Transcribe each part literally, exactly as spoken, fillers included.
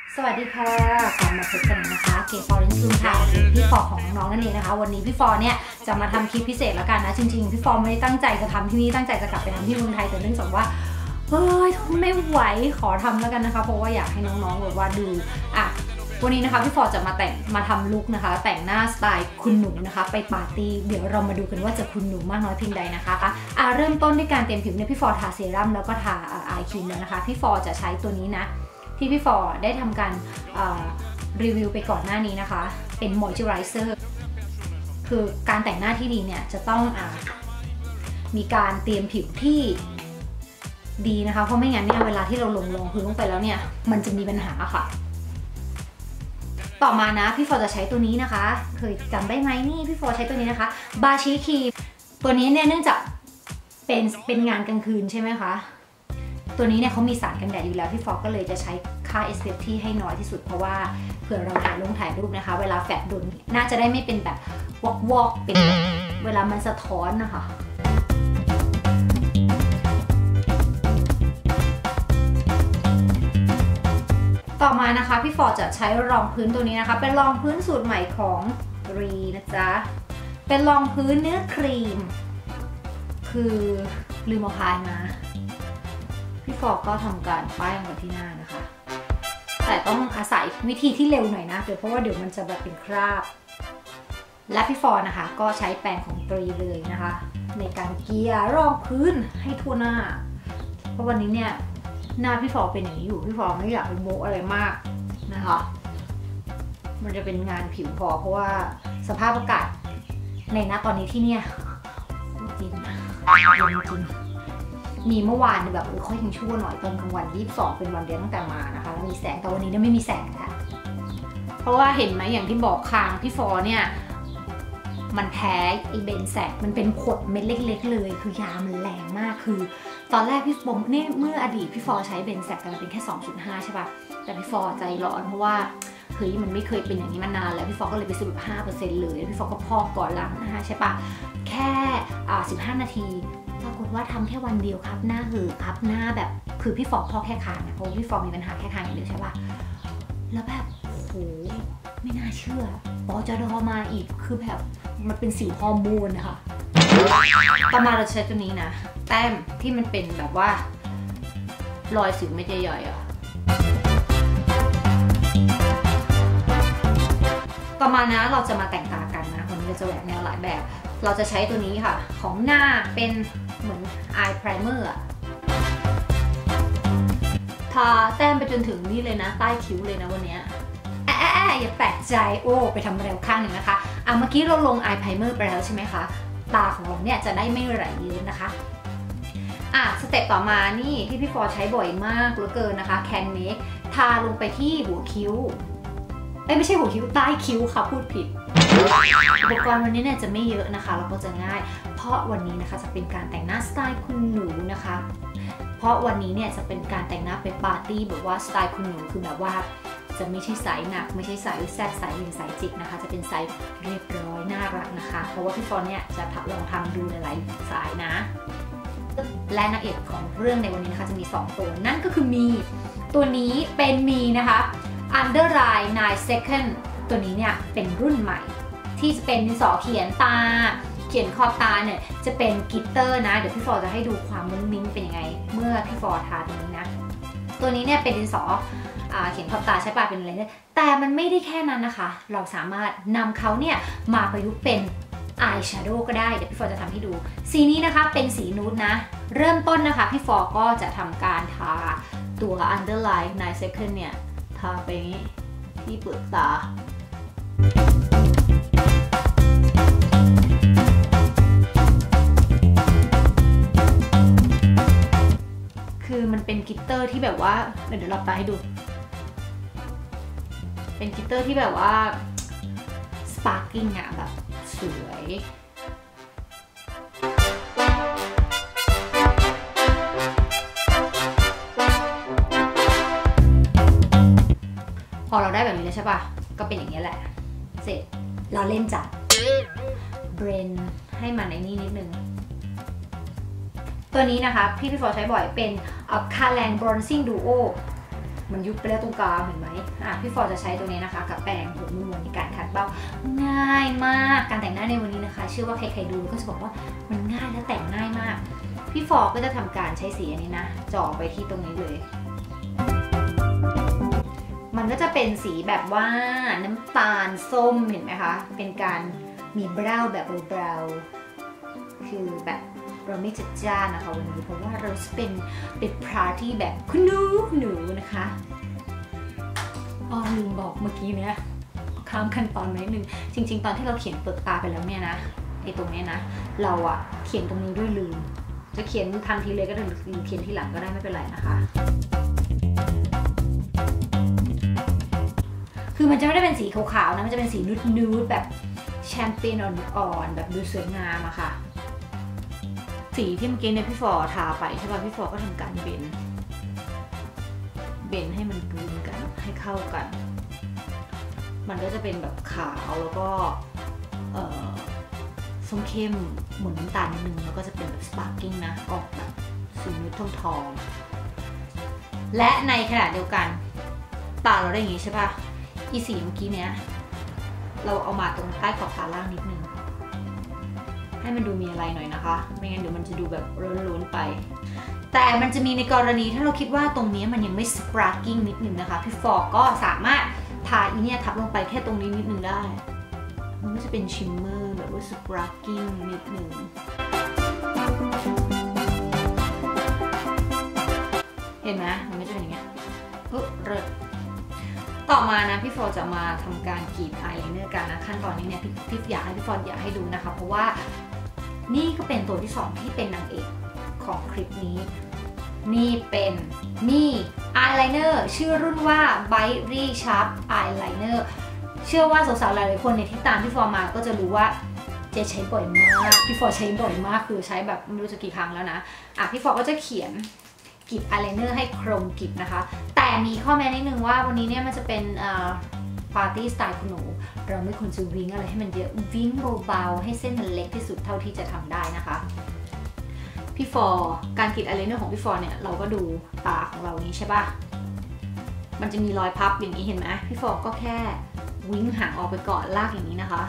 สวัสดีค่ะกลับมาพบกันนะคะเกฟอร์เรนซ์ลูมค่ะพี่ฟอร์ของน้องๆนั่นเองนะคะวันนี้พี่ฟอร์เนี่ยจะมาทำคลิปพิเศษแล้วกันนะจริงๆพี่ฟอร์ไม่ได้ตั้งใจจะทำที่นี่ตั้งใจจะกลับไปทำที่เมืองไทยแต่เนื่องจากว่าเฮ้ยทนไม่ไหวขอทำแล้วกันนะคะเพราะว่าอยากให้น้องๆแบบว่าดูอ่ะวันนี้นะคะพี่ฟอร์จะมาแต่งมาทำลุคนะคะแต่งหน้าสไตล์คุณหนูนะคะไปปาร์ตี้เดี๋ยวเรามาดูกันว่าจะคุณหนูมากน้อยเพียงใดนะคะอ่ะเริ่มต้นด้วยการเตรียมผิวเนี่ยพี่ฟอร์ทาเซรั่มแล้วก็ทาอายครีมแล้วนะคะพี่ฟอร์จะใช้ตัวนี้นะที่พี่ฟอร์ได้ทำการรีวิวไปก่อนหน้านี้นะคะเป็นมอยเจอไรเซอร์คือการแต่งหน้าที่ดีเนี่ยจะต้องอมีการเตรียมผิวที่ดีนะคะเพราะไม่งั้นเนี่ยเวลาที่เราลงลงพื้นลงไปแล้วเนี่ยมันจะมีปัญหาค่ะต่อมานะพี่ฟอร์จะใช้ตัวนี้นะคะเคยจำได้ไหมนี่พี่ฟอร์ใช้ตัวนี้นะคะบาชิคีตัวนี้เนี่ยเนื่องจากเป็นเป็นงานกลางคืนใช่ไหมคะตัวนี้เนี่ยเขามีสารกันแดดอยู่แล้วพี่ฟอร์ก็เลยจะใช้ค่า เอส พี เอฟ ที่ให้น้อยที่สุดเพราะว่าเผื่อเราถ่ายลงถ่ายรูปนะคะเวลาแฟลชโดนน่าจะได้ไม่เป็นแบบวอกวอกเป็นเวลามันสะท้อนนะคะต่อมานะคะพี่ฟอร์จะใช้รองพื้นตัวนี้นะคะเป็นรองพื้นสูตรใหม่ของรีนะจ๊ะเป็นรองพื้นเนื้อครีมคือลืมเอาพายมาพี่ฟอร์ก็ทำการป้ายลงที่หน้านะคะแต่ต้องอาศัยวิธีที่เร็วหน่อยนะเดี๋ยวเพราะว่าเดี๋ยวมันจะแบบเป็นคราบและพี่ฟอร์นะคะก็ใช้แปรงของตรีเลยนะคะในการเกลี่ยรองพื้นให้ทั่วหน้าเพราะวันนี้เนี่ยหน้าพี่ฟอร์เป็นอย่างนี้อยู่พี่ฟอร์ไม่อยากเป็นโมอะไรมากนะคะมันจะเป็นงานผิวพอเพราะว่าสภาพอากาศในณตอนนี้ที่เนี่ยจริงนะจริงมีเมื่อวานแบบเออค่อยยังชั่วหน่อยตอนกลางวันยี่สิบสองเป็นวันเดียวตั้งแต่มานะคะแล้วมีแสงแต่วันนี้เนี่ยไม่มีแสงแล้วเพราะว่าเห็นไหมอย่างที่บอกคางพี่ฟอร์เนี่ยมันแพ้ไอเบนแซกมันเป็นขดเม็ดเล็กๆเลยคือยามันแรงมากคือตอนแรกพี่ฟอร์เนี่ยเมื่ออดีตพี่ฟอร์ใช้เบนแซกกันเป็นแค่ สองจุดห้า ใช่ป่ะแต่พี่ฟอร์ใจร้อนเพราะว่าเฮ้ยมันไม่เคยเป็นอย่างนี้มานานแล้วพี่ฟอร์ก็เลยไปซื้อแบบ ห้าเปอร์เซ็นต์ เลยพี่ฟอร์ก็พอกก่อนล้างหน้าใช่ป่ะแค่อ่าสิบห้านาทีปรากฏว่าทำแค่วันเดียวครับหน้าเหือครับหน้าแบบคือพี่ฟอร์พอกแค่คางนะเพราะพี่ฟอร์มีปัญหาแค่คางอย่างเดียวใช่ป่ะแล้วแบบโหไม่น่าเชื่อปอจดอมาอีกคือแบบมันเป็นสิวฮอร์โมนนะคะต่อมาเราใช้ตัวนี้นะแต้มที่มันเป็นแบบว่ารอยสิวเม็ดใหญ่ๆอ่ะต่อมานะเราจะมาแต่งตากันนะวันนี้เราจะแหวกแนวหลายแบบเราจะใช้ตัวนี้ค่ะของหน้าเป็นเหมือน eye primer อะทาแต้มไปจนถึงนี่เลยนะใต้คิ้วเลยนะวันนี้แอะแอะแอะอย่าแปลกใจโอ้ไปทำอะไรข้างหนึ่งนะคะอ่ะเมื่อกี้เราลง eye primer ไปแล้วใช่ไหมคะตาของเราเนี่ยจะได้ไม่ไหลเยิ้มนะคะอ่ะสเต็ปต่อมานี่ที่พี่ฟอร์ใช้บ่อยมากเหลือเกินนะคะ Can Make ทาลงไปที่หัวคิ้วไม่ใช่หัวคิ้วใต้คิ้วค่ะพูดผิดอุปกรณ์วันนี้เนี่ยจะไม่เยอะนะคะแล้วก็จะง่ายเพราะวันนี้นะคะจะเป็นการแต่งหน้าสไตล์คุณหนูนะคะเพราะวันนี้เนี่ยจะเป็นการแต่งหน้าไปปาร์ตี้แบบว่าสไตล์คุณหนูคือแบบว่าจะไม่ใช่สายหนักไม่ใช่สายแซ่บสายหนึ่งสายจิกนะคะจะเป็นสายเรียบร้อยน่ารักนะคะเพราะว่าพี่ฟอนเนี่ยจะลองทำดูหลายๆสายนะและนางเอกของเรื่องในวันนี้นะคะจะมีสองตัวนั่นก็คือมีตัวนี้เป็นมีนะคะ Under Eye nine second ตัวนี้เนี่ยเป็นรุ่นใหม่ที่จะเป็นดินสอเขียนตาเขียนขอบตาเนี่ยจะเป็นกลิตเตอร์นะเดี๋ยวพี่ฟอร์จะให้ดูความมุ้งมิ้งเป็นยังไงเมื่อพี่ฟอร์ทาตัวนี้นะตัวนี้เนี่ยเป็นดินสอเขียนขอบตาใช่ป่ะเป็นอะไรเนี่ยแต่มันไม่ได้แค่นั้นนะคะเราสามารถนำเขาเนี่ยมาประยุกต์เป็นอายแชโดว์ก็ได้เดี๋ยวพี่ฟอร์จะทำให้ดูสีนี้นะคะเป็นสีนูดนะเริ่มต้นนะคะพี่ฟอร์ก็จะทำการทาตัว underline nine second เนี่ยทาไปที่เปลือกตาคือมันเป็นกลิตเตอร์ที่แบบว่าเดี๋ยวเราตาให้ดูเป็นกลิตเตอร์ที่แบบว่าสปาร์กิ้งอะแบบสวยพอเราได้แบบนี้แล้วใช่ป่ะก็เป็นอย่างนี้แหละเสร็จเราเล่นจัดเบรนให้มันในนี่นิดนึงตัวนี้นะคะพี่พี่ฟอร์ใช้บ่อยเป็น Color Bronzing Duo มันยุบไปแล้วตรงกลางเห็นไหมอ่ะพี่ฟอร์จะใช้ตัวนี้นะคะกับแปรงหัวม้วนในการขัดเบ้าง่ายมากการแต่งหน้าในวันนี้นะคะเชื่อว่าใครๆดูก็จะบอกว่ามันง่ายและแต่งง่ายมากพี่ฟอร์ก็จะทำการใช้สีอันนี้นะจ่อไปที่ตรงนี้เลยมันก็จะเป็นสีแบบว่าน้ำตาลส้มเห็นไหมคะเป็นการมีเบราว์แบบเบราว์คือแบบเราไม่จัดจ้านนะคะวันนี้เพราะว่าเราจะเป็นเป็นปาร์ตี้แบบคุณหนูหนูนะคะอ๋อลืมบอกเมื่อกี้เนี้ยข้ามขั้นตอนนิดนึงจริงๆตอนที่เราเขียนเปลือกตาไปแล้วเนี่ยนะไอ้ตรงนี้นะเราอะเขียนตรงนี้ด้วยลืมจะเขียนทันทีเลยก็ได้หรือเขียนทีหลังก็ได้ไม่เป็นไรนะคะคือมันจะไม่ได้เป็นสีขาวๆนะมันจะเป็นสีนูดๆแบบแชมเปญอ่อนๆแบบดูสวยงามอะค่ะสีที่เมื่อกี้เนี่ยพี่ฟอร์ทาไปใช่ป่ะพี่ฟอร์ก็ทำการเบนเบนให้มันกลืนกันให้เข้ากันมันก็จะเป็นแบบขาวแล้วก็ส้มเข้มหมุนน้ำตาลนิดนึงแล้วก็จะเป็นแบบสปาร์กิ้งนะออกแบบสีนูดทองทองและในขณะเดียวกันตาเราได้อย่างนี้ใช่ป่ะอีสีเมื่อกี้เนี้ยเราเอามาตรงใต้ขอบตาล่างนิดนึงให้มันดูมีอะไรหน่อยนะคะไม่งั้นเดี๋ยวมันจะดูแบบล้นๆไปแต่มันจะมีในกรณีถ้าเราคิดว่าตรงนี้มันยังไม่สปาร์กิ้งนิดนึงนะคะพี่ฟอร์ก็สามารถทาอีเนี่ยทับลงไปแค่ตรงนี้นิดนึงได้มันก็จะเป็นชิมเมอร์แบบว่าสปาร์กิ้งนิดนึงเห็นไหมมันก็จะเป็นอย่างเงี้ยเออเริ่มต่อมานะพี่ฟอร์จะมาทำการกรีดอายไลเนอร์กันนะขั้นตอนนี้เนี่ยพี่อยากให้พี่ฟอร์อยากให้ดูนะคะเพราะว่านี่ก็เป็นตัวที่สองที่เป็นนางเอกของคลิปนี้นี่เป็นนี่อายไลเนอร์ชื่อรุ่นว่า Brightly Sharp Eyeliner เชื่อว่าสาวๆหลายๆคนในที่ตามพี่ฟอร์มาก็จะรู้ว่าเจ๊ใช้บ่อยมากพี่ฟอร์ใช้บ่อยมากคือใช้แบบไม่รู้จะกี่ครั้งแล้วนะอ่ะพี่ฟอร์ก็จะเขียนกรีดอายไลเนอร์ให้คมกรีบนะคะแต่มีข้อแม้นิดนึงว่าวันนี้เนี่ยมันจะเป็นปาร์ตี้สไตล์คุณหนูเราไม่ควรจะวิ้งอะไรให้มันเยอะวิ้งเบาๆให้เส้นมันเล็กที่สุดเท่าที่จะทำได้นะคะพี่ฟอร์การกรีดอายไลเนอร์ของพี่ฟอร์เนี่ยเราก็ดูตาของเรานี้ใช่ป่ะมันจะมีรอยพับอย่างนี้เห็นไหมพี่ฟอร์ก็แค่วิ้งหางออกไปก่อนลากอย่างนี้นะคะ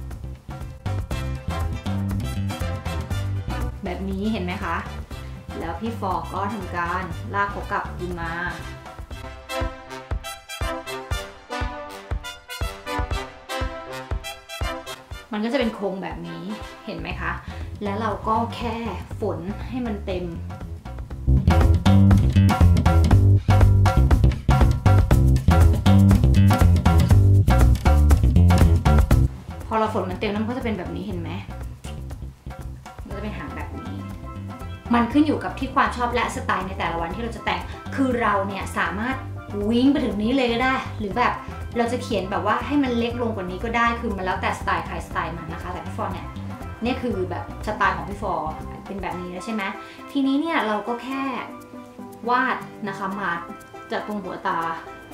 แบบนี้เห็นไหมคะแล้วพี่ฟอร์ก็ทำการลากเขากลับคืนมามันก็จะเป็นโครงแบบนี้เห็นไหมคะแล้วเราก็แค่ฝนให้มันเต็มพอเราฝนมันเต็มแล้วมันก็จะเป็นแบบนี้เห็นไหมมันจะเป็นหางแบบนี้มันขึ้นอยู่กับที่ความชอบและสไตล์ในแต่ละวันที่เราจะแต่งคือเราเนี่ยสามารถวิ่งไปถึงนี้เลยก็ได้หรือแบบเราจะเขียนแบบว่าให้มันเล็กลงกว่านี้ก็ได้คือมันแล้วแต่สไตล์ใครสไตล์มันนะคะแต่พี่ฟอร์เนี่ยนี่คือแบบสไตล์ของพี่ฟอร์เป็นแบบนี้แล้วใช่ไหมทีนี้เนี่ยเราก็แค่วาดนะคะมาจากตรงหัวตา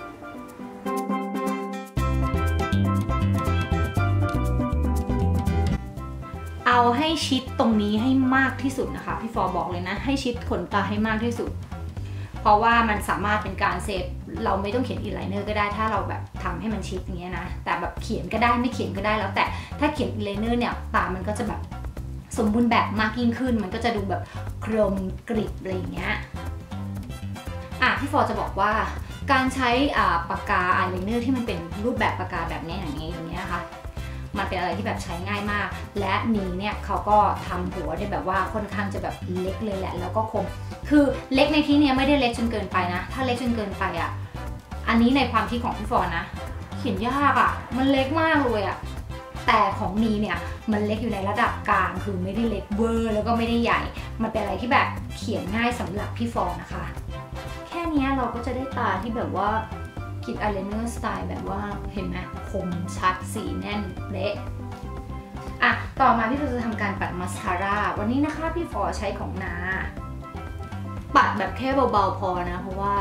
เอาให้ชิดตรงนี้ให้มากที่สุดนะคะพี่ฟอร์บอกเลยนะให้ชิดขนตาให้มากที่สุดเพราะว่ามันสามารถเป็นการเซฟเราไม่ต้องเขียนอินไลเนอร์ก็ได้ถ้าเราแบบทำให้มันชิดอย่างเงี้ยนะแต่แบบเขียนก็ได้ไม่เขียนก็ได้แล้วแต่ถ้าเขียนอินไลเนอร์เนี่ยตามันก็จะแบบสมบูรณ์แบบมากยิ่งขึ้นมันก็จะดูแบบกลมกริบอะไรอย่างเงี้ยอ่ะพี่ฟอร์จะบอกว่าการใช้ปากกาอายไลเนอร์ที่มันเป็นรูปแบบปากกาแบบนี้อย่างเงี้ยอย่างเงี้ยค่ะมันเป็นอะไรที่แบบใช้ง่ายมากและนี้เนี่ยเขาก็ทำหัวได้แบบว่าค่อนข้างจะแบบเล็กเลยแหละแล้วก็คมคือเล็กในที่นี้ไม่ได้เล็กจนเกินไปนะถ้าเล็กจนเกินไปอ่ะอันนี้ในความคิดของพี่ฟอร์นะเขียนยากอ่ะมันเล็กมากเลยอ่ะแต่ของนี้เนี่ยมันเล็กอยู่ในระดับกลางคือไม่ได้เล็กเวอร์แล้วก็ไม่ได้ใหญ่มันเป็นอะไรที่แบบเขียนง่ายสำหรับพี่ฟอร์นะคะแค่นี้เราก็จะได้ตาที่แบบว่ากรีดอายไลเนอร์สไตล์แบบว่าเห็นไหมคมชัดสีแน่นเละอ่ะต่อมาพี่ฟอร์จะทำการปัดมาสคาร่าวันนี้นะคะพี่ฟอร์ใช้ของนาปัดแบบแค่เบาๆพอนะเพราะว่า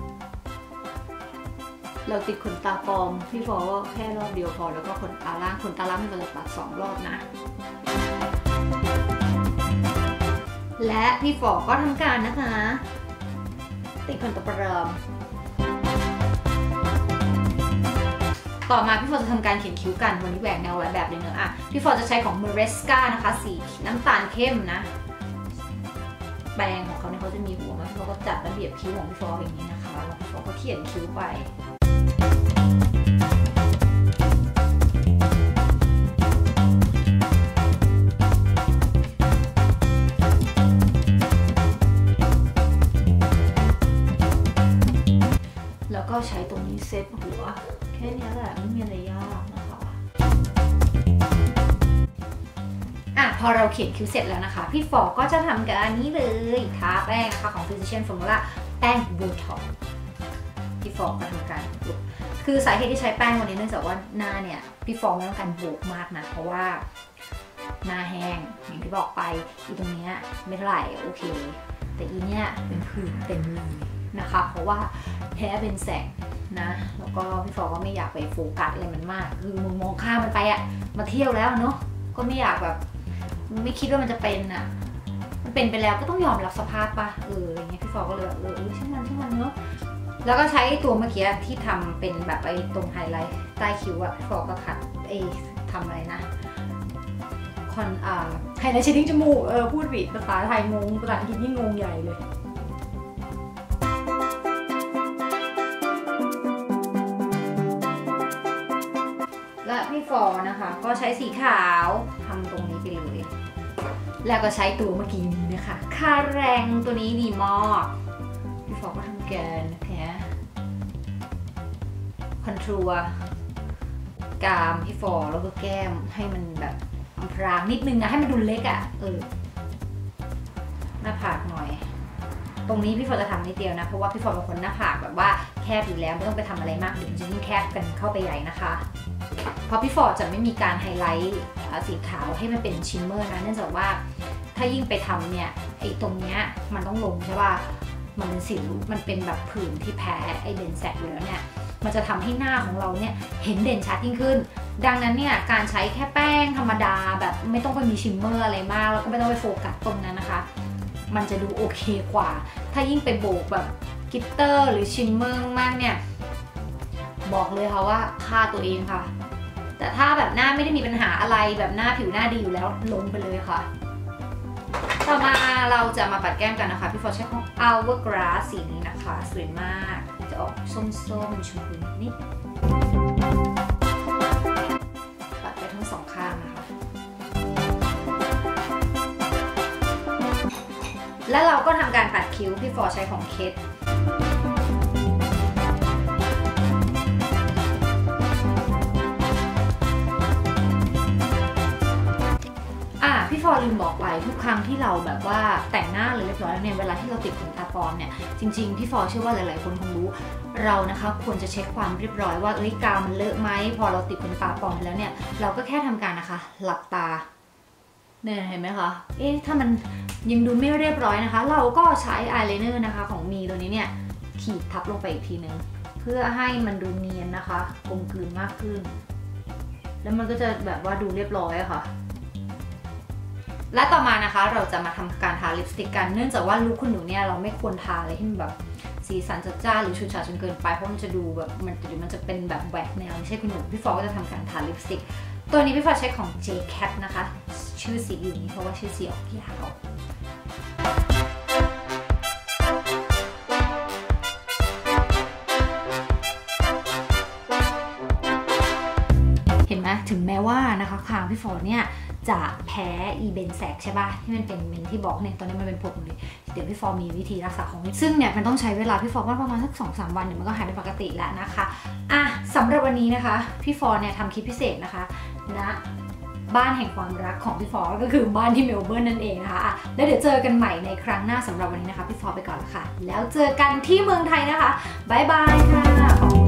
เราติดขนตาปลอมพี่ฟอร์ก็แค่รอบเดียวพอแล้วก็ขนตาล่างขนตาล่างมันจะปัดสองรอบนะและพี่ฟอร์ก็ทำการนะคะติดขนตาปลอมต่อมาพี่ฟอร์จะทำการเขียนคิ้วกันวันนี้แหวกแนวหลายแบบเลยเนอะอ่ะพี่ฟอร์จะใช้ของ Maresca นะคะสีน้ำตาลเข้มนะแปรงของเขาเนี่ยเขาจะมีหัวมาพี่ฟอร์ก็จัดระเบียบคิ้วของพี่ฟอร์อย่างนี้นะคะแล้วพี่ฟอร์ก็เขียนคิ้วไปแล้วก็ใช้ตรงนี้เซตหัวแค่นี้แหละไม่มีอะไรยากนะคะอ่ะพอเราเขียนคิ้วเสร็จแล้วนะคะพี่ฟอร์ก็จะทำการนี้เลยทาแป้งนะคะของ Physician Formula แป้งโบท็อกซ์พี่ฟอร์ก็ทำการคือสาเหตุที่ใช้แป้งวันนี้เนื่องจากว่าหน้าเนี่ยพี่ฟอร์ไม่ต้องการโบกมากนะเพราะว่าหน้าแห้งอย่างที่บอกไปอีตรงนี้ไม่เท่าไหร่โอเคแต่อีเนี้ยเป็นผื่นเต็มเลยนะคะเพราะว่าแพ้เป็นแสงนะแล้วก็พี่ฟอร์ก็ไม่อยากไปโฟกัสอะไรมันมากคือมึงมองข้ามมันไปอะมาเที่ยวแล้วเนาะก็ไม่อยากแบบไม่คิดว่ามันจะเป็นอะมันเป็นไปแล้วก็ต้องยอมรับสภาพป่ะเอออย่างเงี้ยพี่ฟอร์ก็เลยแบบเออช่างมันช่างมันเนาะแล้วก็ใช้ตัวเมื่อกี้ที่ทำเป็นแบบไอ้ตรงไฮไลท์ใต้คิ้วอะพี่ฟอร์ก็ขัดไอ้ทำอะไรนะคอนอ่าไฮไลท์เชดดิ้งจมูกเออพูดผิดภาษาไทยงงภาษาอังกฤษยิ่งงงใหญ่เลยและพี่ฟอร์นะคะก็ใช้สีขาวทำตรงนี้ไปเลยแล้วก็ใช้ตัวเมื่อกี้นี้นะคะคาแรงตัวนี้ดีมากพี่ฟอร์ก็ทำแกนนะคะคอนทัวร์กรามพี่ฟอร์แล้วก็แก้มให้มันแบบพรางนิดนึงนะให้มันดูเล็กอะ่ะเออหน้าผากหน่อยตรงนี้พี่ฟอร์จะทำนิดเดียวนะเพราะว่าพี่ฟอร์เป็นคนหน้าผากแบบว่าแคบอยู่แล้วไม่ต้องไปทำอะไรมากเดี๋ยวมันจะยิ่งแคบกันเข้าไปใหญ่นะคะเพราะพี่ฟอร์จะไม่มีการไฮไลท์สีขาวให้มันเป็นชิมเมอร์นะเนื่องจากว่าถ้ายิ่งไปทำเนี่ยไอ้ตรงเนี้ยมันต้องลงใช่ป่ะมันเป็นสิวมันเป็นแบบผื่นที่แพ้ไอ้เดนแซกอยู่แล้วเนี่ยมันจะทำให้หน้าของเราเนี่ยเห็นเด่นชัดยิ่งขึ้นดังนั้นเนี่ยการใช้แค่แป้งธรรมดาแบบไม่ต้องไปมีชิมเมอร์อะไรมากแล้วก็ไม่ต้องไปโฟกัสตรงนั้นนะคะมันจะดูโอเคกว่าถ้ายิ่งไปโบกแบบกิตเตอร์หรือชิมเมอร์มากเนี่ยบอกเลยค่ะว่าฆ่าตัวเองค่ะแต่ถ้าแบบหน้าไม่ได้มีปัญหาอะไรแบบหน้าผิวหน้าดีอยู่แล้วลงไปเลยค่ะต่อมาเราจะมาปัดแก้มกันนะคะพี่ฟอร์ใช้ของ Hourglass สีนี้นะคะสวยมากจะออกส้มๆชมพูนิดปัดไปทั้งสองข้างนะคะแล้วเราก็ทำการปัดคิ้วพี่ฟอร์ใช้ของเคทพี่ฟอร์ลืมบอกไปทุกครั้งที่เราแบบว่าแต่งหน้าเลยเรียบร้อยแล้วเนี่ยเวลาที่เราติดขนตาปลอมเนี่ยจริงๆพี่ฟอร์เชื่อว่าหลายๆคนคงรู้เรานะคะควรจะเช็คความเรียบร้อยว่าเอ้ยกาวมันเลอะไหมพอเราติดขนตาปลอมแล้วเนี่ยเราก็แค่ทำการนะคะหลับตาเนี่ยเห็นไหมคะเอ๊ะถ้ามันยังดูไม่เรียบร้อยนะคะเราก็ใช้อายไลเนอร์นะคะของมีตัวนี้เนี่ยขีดทับลงไปอีกทีนึงเพื่อให้มันดูเนียนนะคะกลมกลืนมากขึ้นแล้วมันก็จะแบบว่าดูเรียบร้อยอะค่ะและต่อมานะคะเราจะมาทำการทาลิปสติกกันเนื่องจากว่าลุคคุณหนูเนี่ยเราไม่ควรทาอะไรที่มันแบบสีสันจัดจ้านหรือฉูดฉาดจนเกินไปเพราะมันจะดูแบบมันเดี๋ยวมันจะเป็นแบบแหวกแนวไม่ใช่คุณหนูพี่ฟอร์ก็จะทำการทาลิปสติกตัวนี้พี่ฟอร์ใช้ของ เจ แคท นะคะชื่อสีอยู่นี้เพราะว่าชื่อสีออกยาวเห็นไหมถึงแม้ว่านะคะคางพี่ฟอร์เนี่ยจะแพ้อีเบนแซกใช่ป่ะที่มันเป็นเมนที่บอกเนี่ยตอนนี้มันเป็นผงเลยเดี๋ยวพี่ฟอร์มีวิธีรักษาของซึ่งเนี่ยมันต้องใช้เวลาพี่ฟอร์ว่าประมาณสัก สองถึงสาม วันเดี๋ยวมันก็หายเป็นปกติแล้วนะคะอ่ะสำหรับวันนี้นะคะพี่ฟอร์เนี่ยทำคลิปพิเศษนะคะณบ้านแห่งความรักของพี่ฟอร์ก็คือบ้านที่เมลเบิร์นนั่นเองนะคะอ่ะแล้วเดี๋ยวเจอกันใหม่ในครั้งหน้าสำหรับวันนี้นะคะพี่ฟอร์ไปก่อนละค่ะแล้วเจอกันที่เมืองไทยนะคะบ๊ายบายค่ะ